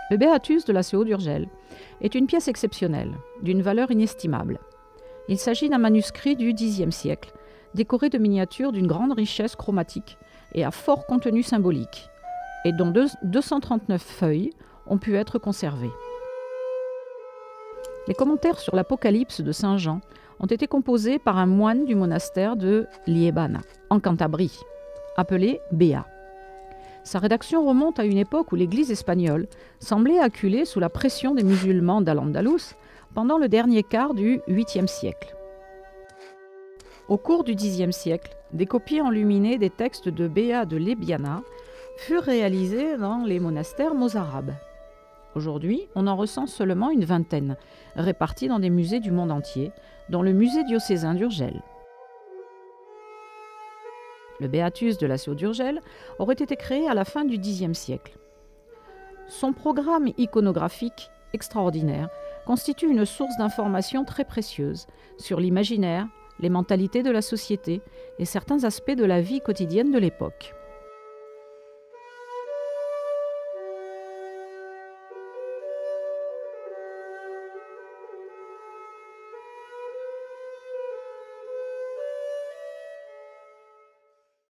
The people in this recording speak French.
Le Béatus de la CO d'Urgell est une pièce exceptionnelle, d'une valeur inestimable. Il s'agit d'un manuscrit du Xe siècle, décoré de miniatures d'une grande richesse chromatique et à fort contenu symbolique, et dont 239 feuilles ont pu être conservées. Les commentaires sur l'Apocalypse de Saint Jean ont été composés par un moine du monastère de Liébana, en Cantabrie, appelé Béat. Sa rédaction remonte à une époque où l'Église espagnole semblait acculée sous la pression des musulmans d'Al-Andalus pendant le dernier quart du 8e siècle. Au cours du Xe siècle, des copies enluminées des textes de Béat de Lébiana furent réalisées dans les monastères mozarabes. Aujourd'hui, on en recense seulement une vingtaine, répartis dans des musées du monde entier, dont le musée diocésain d'Urgell. Le Béatus de la CO d'Urgell aurait été créé à la fin du Xe siècle. Son programme iconographique extraordinaire constitue une source d'informations très précieuse sur l'imaginaire, les mentalités de la société et certains aspects de la vie quotidienne de l'époque.